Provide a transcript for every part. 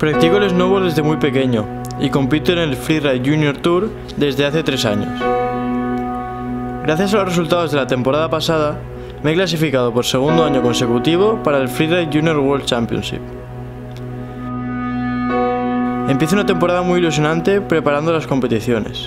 Practico el snowboard desde muy pequeño y compito en el Freeride Junior Tour desde hace 3 años. Gracias a los resultados de la temporada pasada, me he clasificado por segundo año consecutivo para el Freeride Junior World Championship. Empiezo una temporada muy ilusionante preparando las competiciones.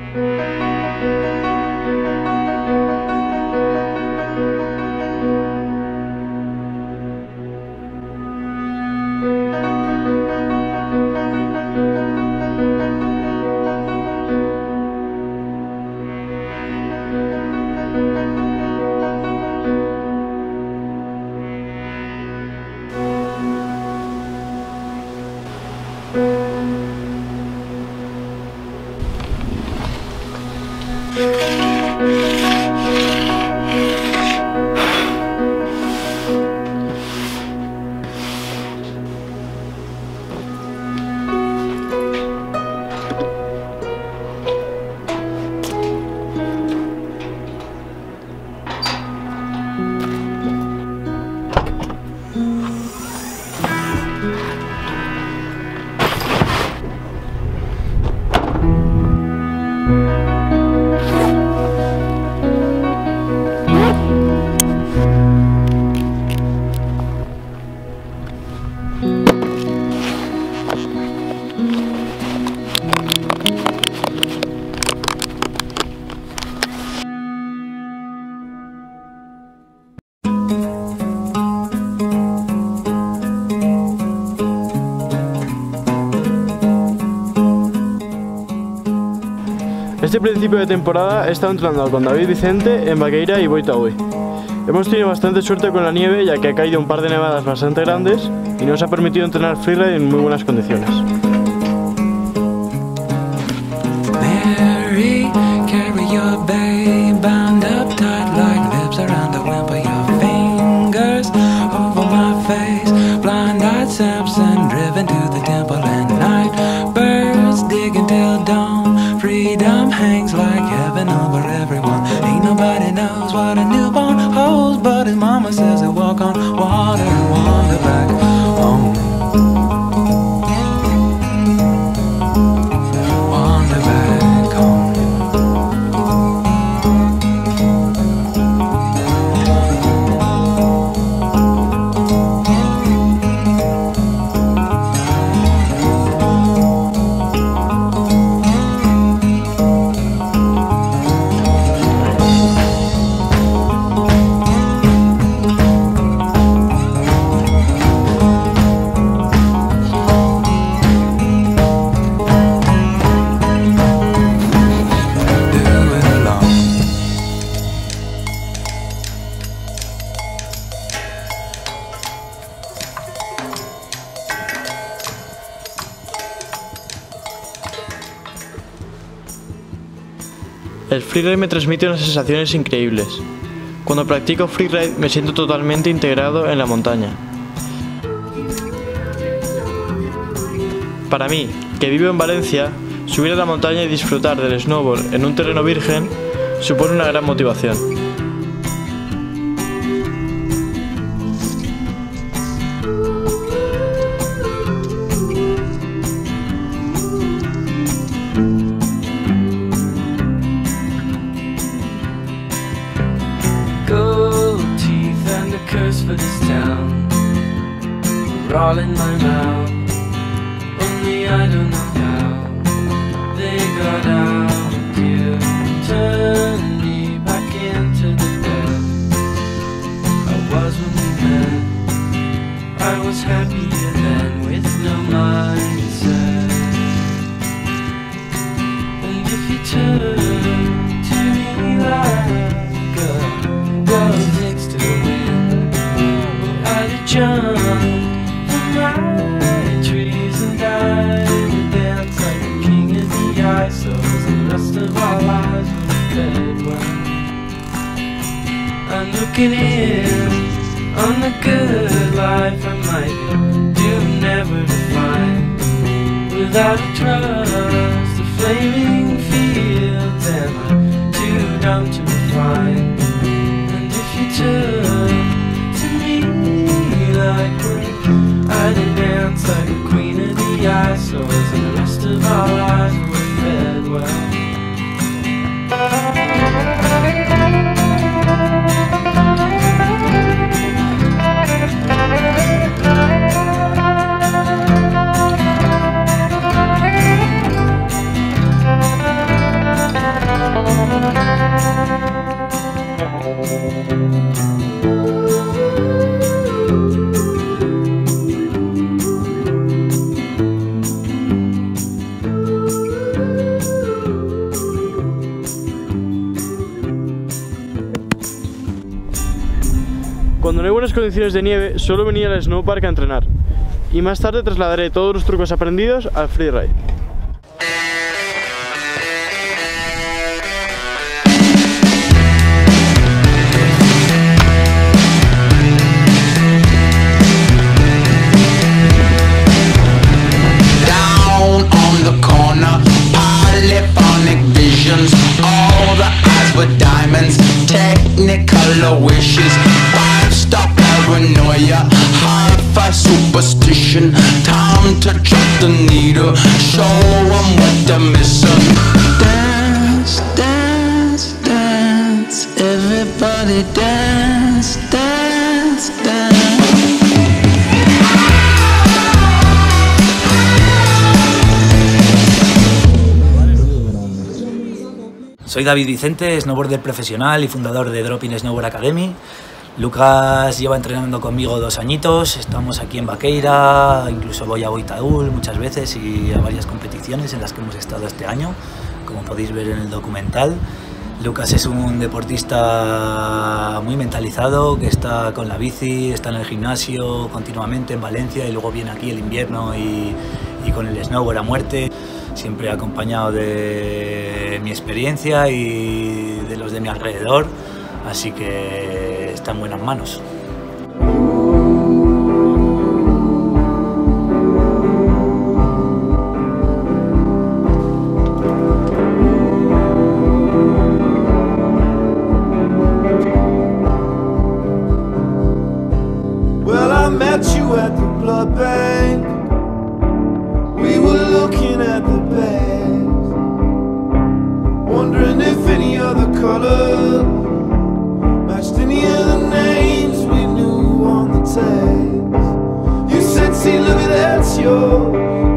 Este principio de temporada he estado entrenando con David Vicente en Baqueira y Boitaoui. Hemos tenido bastante suerte con la nieve, ya que ha caído un par de nevadas bastante grandes y nos ha permitido entrenar freeride en muy buenas condiciones. Freedom hangs like heaven over everyone. Ain't nobody knows what a newborn holds, but his mama says he'll walk on water and wander back home. Wander back home. El freeride me transmite unas sensaciones increíbles. Cuando practico freeride me siento totalmente integrado en la montaña. Para mí, que vivo en Valencia, subir a la montaña y disfrutar del snowboard en un terreno virgen supone una gran motivación. Curse for this town, we're all in my mouth. Only I don't know how they got out here. Turn me back into the bed I was when we met. I was happier then with no mindset. And if you turn to me like a girl takes to the wind, jump from my trees and die to dance like a king of the ice. So the rest of our lives were dead when I'm looking in on the good life I might do never to find without a trust, the flaming fields, and I'm too dumb to refine. And if you turn to me like when I did dance like a queen of the dinosaurs and the rest of our lives were fed well. Cuando no hay buenas condiciones de nieve, suelo venir al snowpark a entrenar. Y más tarde trasladaré todos los trucos aprendidos al freeride. Technicolor wishes, five-star paranoia, hi-fi superstition. Time to drop the needle, show 'em what they're missing. Dance, dance, dance, everybody dance, dance, dance. Soy David Vicente, snowboarder profesional y fundador de Drop-In Snowboard Academy. Lucas lleva entrenando conmigo 2 añitos, estamos aquí en Baqueira, incluso voy a Boitaúl muchas veces y a varias competiciones en las que hemos estado este año, como podéis ver en el documental. Lucas es un deportista muy mentalizado, que está con la bici, está en el gimnasio continuamente en Valencia y luego viene aquí el invierno y con el snowboard a muerte. Siempre acompañado de mi experiencia y de los de mi alrededor, así que está en buenas manos. Well, I met you at the blood bank. We were looking at the bags, wondering if any other color matched any of the names we knew on the tags. You said, see, look at that's yours,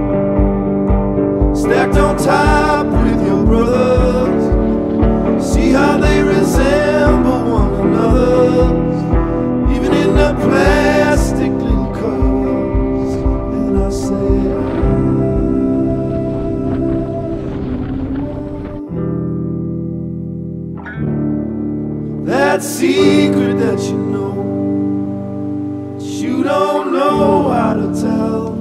stacked on top with your brothers. See how they resemble one another, even in the plastic little covers. And I said, that secret that you don't know how to tell.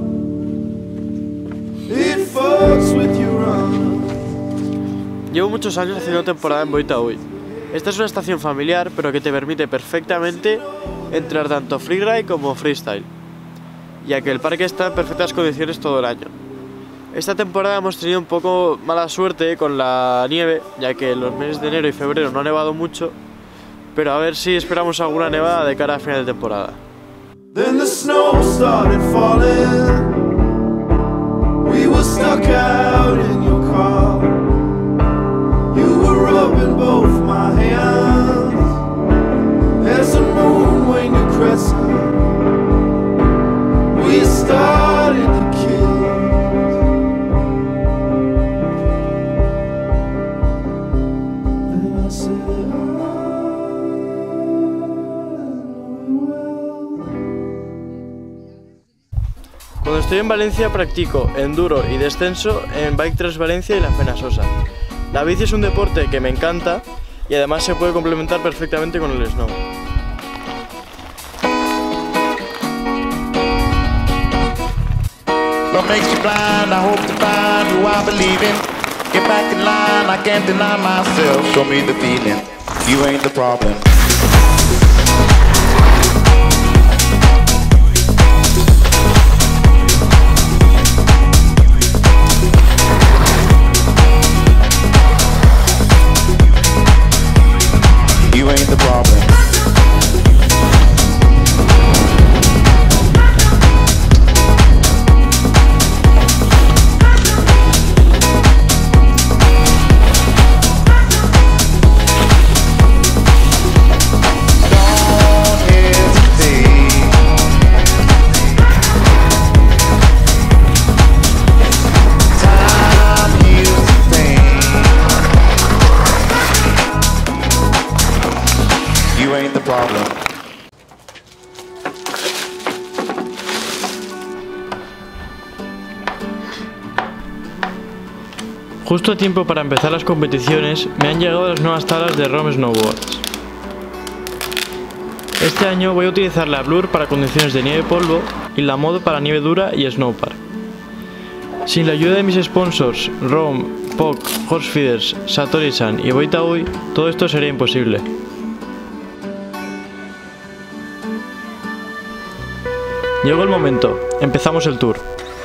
It fucks with your honor. Llevo muchos años haciendo temporada en Boitaúl. Esta es una estación familiar, pero que te permite perfectamente entrenar tanto freeride como freestyle, ya que el parque está en perfectas condiciones todo el año. Esta temporada hemos tenido un poco mala suerte con la nieve, ya que en los meses de enero y febrero no ha nevado mucho, pero a ver si esperamos alguna nevada de cara a final de temporada. Then the snow started falling. We were stuck out in your car. You were rubbing both my hands as the moon waned to crescent. We started to kiss. And I said, Cuando estoy en Valencia practico enduro y descenso en Bike 3 Valencia y La Fenasosa. La bici es un deporte que me encanta y además se puede complementar perfectamente con el snow. What makes you blind? I hope to find who I believe in. Get back in line, I can't deny myself. Show me the feeling, you ain't the problem. You ain't the problem. You ain't the problem. Justo a tiempo para empezar las competiciones, me han llegado las nuevas tablas de ROM Snowboards. Este año voy a utilizar la Blur para condiciones de nieve y polvo y la Mod para nieve dura y snowpark. Sin la ayuda de mis sponsors, ROM, POC, Horse Feeders, Satori-san y Boitaui, todo esto sería imposible. Llegó el momento, empezamos el tour.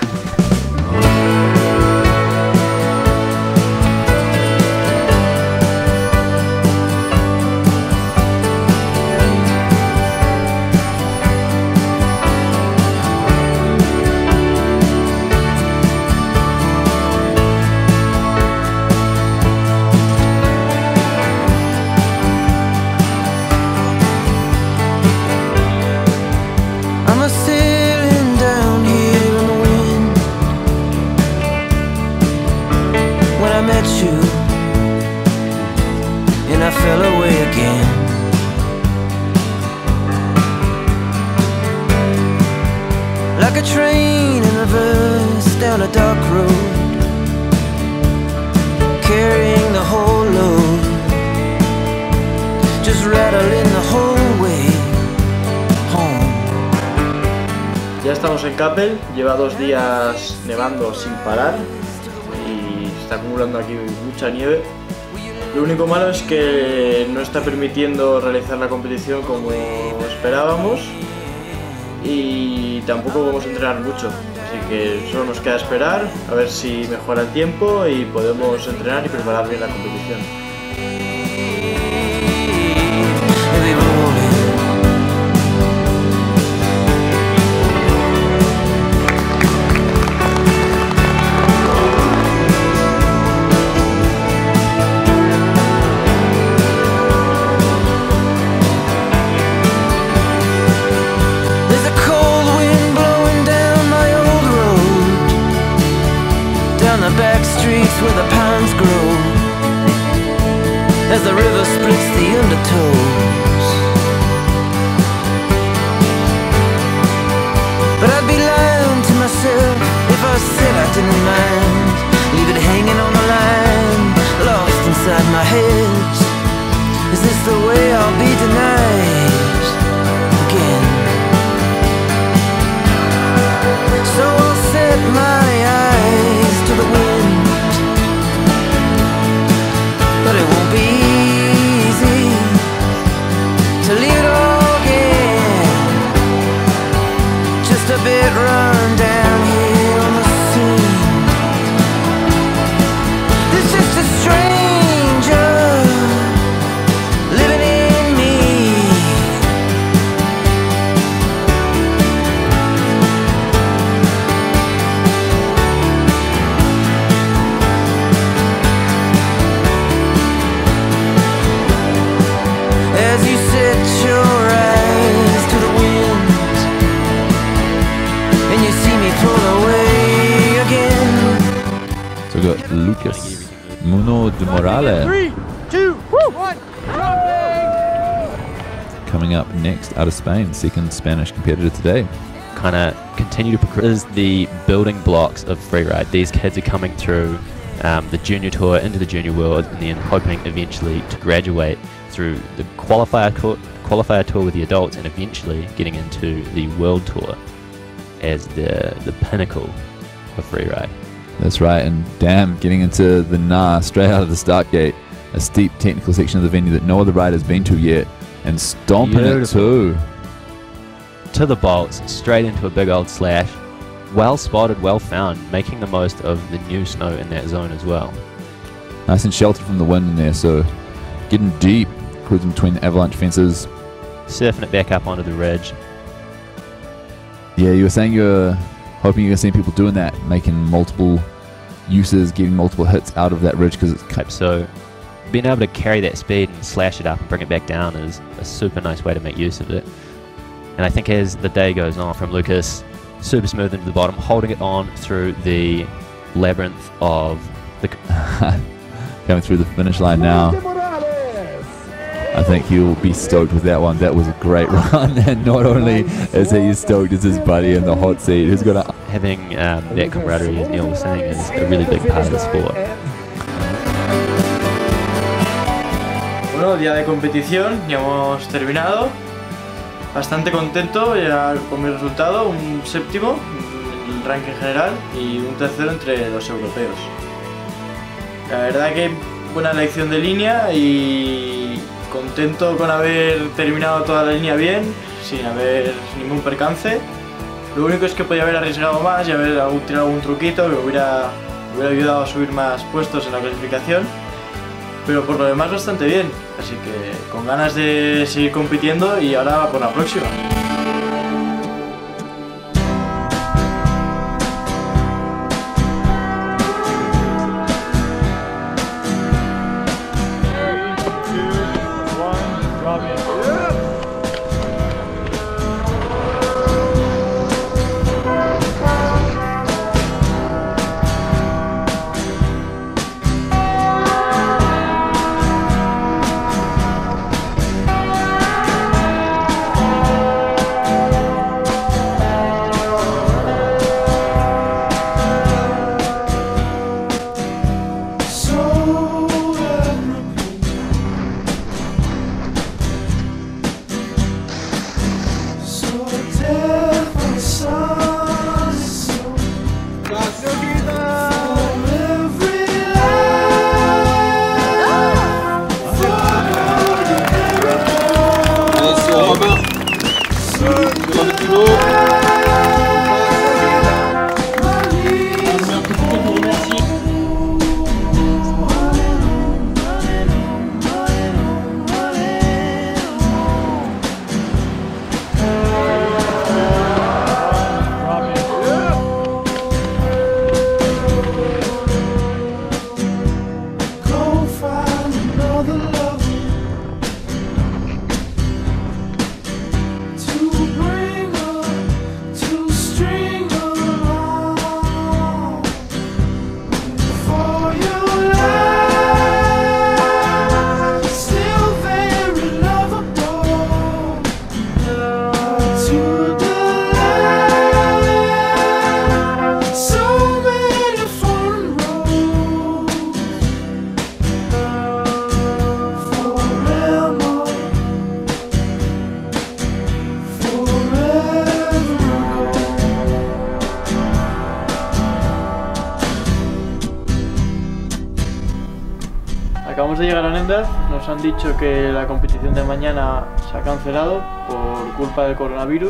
Like a train in reverse down a dark road, carrying the whole load, just rattling the whole way home. Ya estamos en Kappel, lleva 2 días nevando sin parar y se está acumulando aquí mucha nieve. Lo único malo es que no está permitiendo realizar la competición como esperábamos y tampoco vamos a entrenar mucho, así que solo nos queda esperar a ver si mejora el tiempo y podemos entrenar y preparar bien la competición. Where the pines grow, as the river splits the undertows. But I'd be lying to myself if I said I didn't mind. Leave it hanging on the line, lost inside my head. Is this the way I'll be tonight again? So I'll set my eyes to the wind, but it won't be easy to leave it all again. Just a bit run down here on the scene. There's just a stranger living in me. As you set your eyes to the wind and you see me pull away again. So we've got Lucas Muno de Morales 3, 2, 1, coming up next out of Spain, second Spanish competitor today. Kind of continue to progress the building blocks of freeride. These kids are coming through the junior tour into the junior world and then hoping eventually to graduate through the qualifier tour with the adults and eventually getting into the world tour as the pinnacle of freeride. That's right, and damn, getting into the NAR straight out of the start gate, a steep technical section of the venue that no other rider's been to yet, and stomping Beautiful. it too. To the bolts, straight into a big old slash. Well spotted, well found, making the most of the new snow in that zone as well. Nice and sheltered from the wind in there, so getting deep, cruising between the avalanche fences. Surfing it back up onto the ridge. Yeah, you were saying you're hoping you're going to see people doing that, making multiple uses, getting multiple hits out of that ridge because it's So being able to carry that speed and slash it up and bring it back down is a super nice way to make use of it. And I think as the day goes on from Lucas, super smooth into the bottom, holding it on through the labyrinth of the... coming through the finish line now. I think he'll be stoked with that one. That was a great run, and not only is he stoked, is his buddy in the hot seat who's got a... Having that camaraderie, as Neil was saying, is a really big part of the sport. Bueno, día de competición, ya hemos terminado. Bastante contento ya con mi resultado, un séptimo en el ranking general y un tercero entre los europeos. La verdad que buena elección de línea y contento con haber terminado toda la línea bien, sin haber ningún percance. Lo único es que podía haber arriesgado más y haber tirado algún truquito que me hubiera ayudado a subir más puestos en la clasificación. Pero por lo demás bastante bien, así que con ganas de seguir compitiendo y ahora por la próxima. Acabamos de llegar a Nender, nos han dicho que la competición de mañana se ha cancelado por culpa del coronavirus.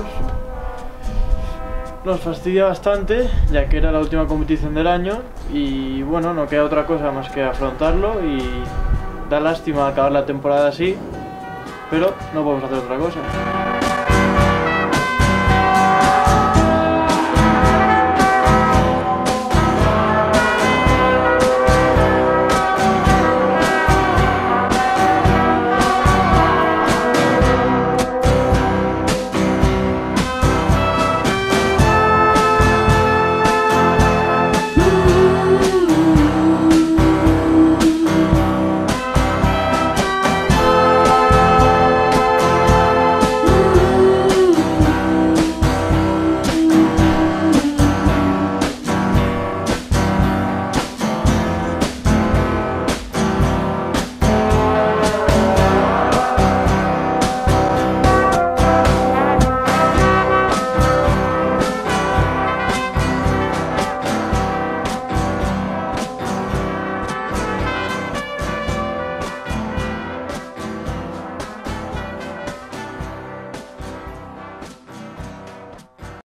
Nos fastidia bastante, ya que era la última competición del año y bueno, no queda otra cosa más que afrontarlo y da lástima acabar la temporada así, pero no podemos hacer otra cosa.